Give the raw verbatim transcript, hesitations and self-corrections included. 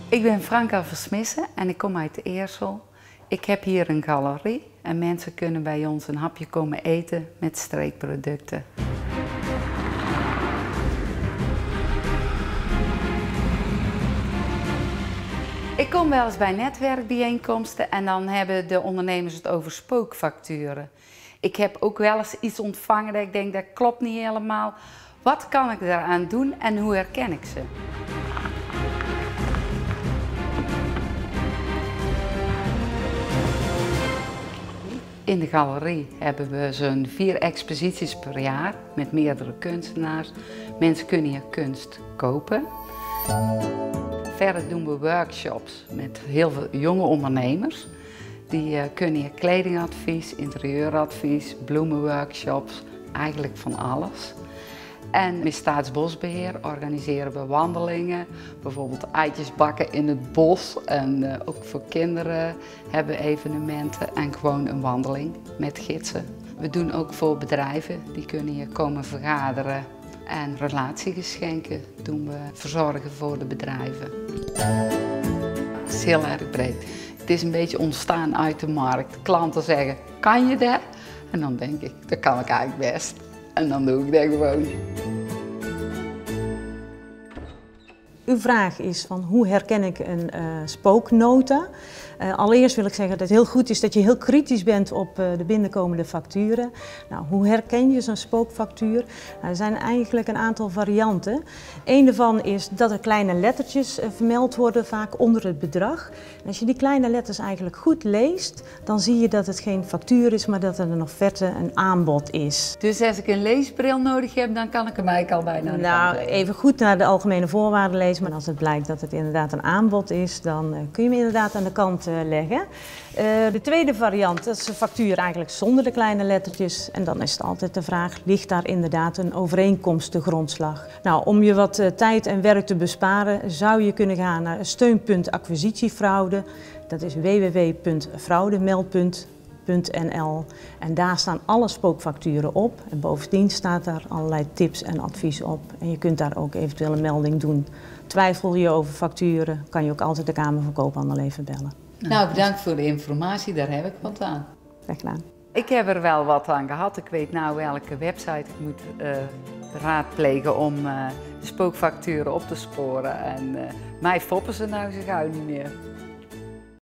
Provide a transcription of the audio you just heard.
Ik ben Franka Versmissen en ik kom uit Eersel. Ik heb hier een galerie en mensen kunnen bij ons een hapje komen eten met streekproducten. Ik kom wel eens bij netwerkbijeenkomsten en dan hebben de ondernemers het over spookfacturen. Ik heb ook wel eens iets ontvangen dat ik denk dat klopt niet helemaal. Wat kan ik daaraan doen en hoe herken ik ze? In de galerie hebben we zo'n vier exposities per jaar met meerdere kunstenaars. Mensen kunnen hier kunst kopen. Verder doen we workshops met heel veel jonge ondernemers. Die uh, kunnen hier kledingadvies, interieuradvies, bloemenworkshops, eigenlijk van alles. En met Staatsbosbeheer organiseren we wandelingen, bijvoorbeeld eitjes bakken in het bos. En uh, ook voor kinderen hebben we evenementen en gewoon een wandeling met gidsen. We doen ook voor bedrijven, die kunnen hier komen vergaderen. En relatiegeschenken doen we verzorgen voor de bedrijven. Het is heel erg breed. Het is een beetje ontstaan uit de markt. Klanten zeggen, kan je dat? En dan denk ik, dat kan ik eigenlijk best. En dan doe ik dat gewoon. Uw vraag is van hoe herken ik een uh, spooknota? Uh, allereerst wil ik zeggen dat het heel goed is dat je heel kritisch bent op uh, de binnenkomende facturen. Nou, hoe herken je zo'n spookfactuur? Nou, er zijn eigenlijk een aantal varianten. Eén daarvan is dat er kleine lettertjes uh, vermeld worden, vaak onder het bedrag. En als je die kleine letters eigenlijk goed leest, dan zie je dat het geen factuur is, maar dat er een offerte, een aanbod is. Dus als ik een leesbril nodig heb, dan kan ik hem eigenlijk al bijna. Nou, even goed naar de algemene voorwaarden lezen. Maar als het blijkt dat het inderdaad een aanbod is, dan uh, kun je hem inderdaad aan de kant uh, leggen. Uh, de tweede variant, dat is een factuur eigenlijk zonder de kleine lettertjes. En dan is het altijd de vraag, ligt daar inderdaad een overeenkomst te grondslag? Nou, om je wat uh, tijd en werk te besparen, zou je kunnen gaan naar steunpunt acquisitiefraude. Dat is w w w punt fraudemeldpunt punt n l en daar staan alle spookfacturen op. En bovendien staat daar allerlei tips en advies op. En je kunt daar ook eventueel een melding doen. Twijfel je over facturen, kan je ook altijd de Kamer van Koophandel even bellen. Nou, bedankt voor de informatie, daar heb ik wat aan. Graag gedaan. Ik heb er wel wat aan gehad. Ik weet nou welke website ik moet uh, raadplegen om uh, de spookfacturen op te sporen. En uh, mij foppen ze nou zo gauw niet meer.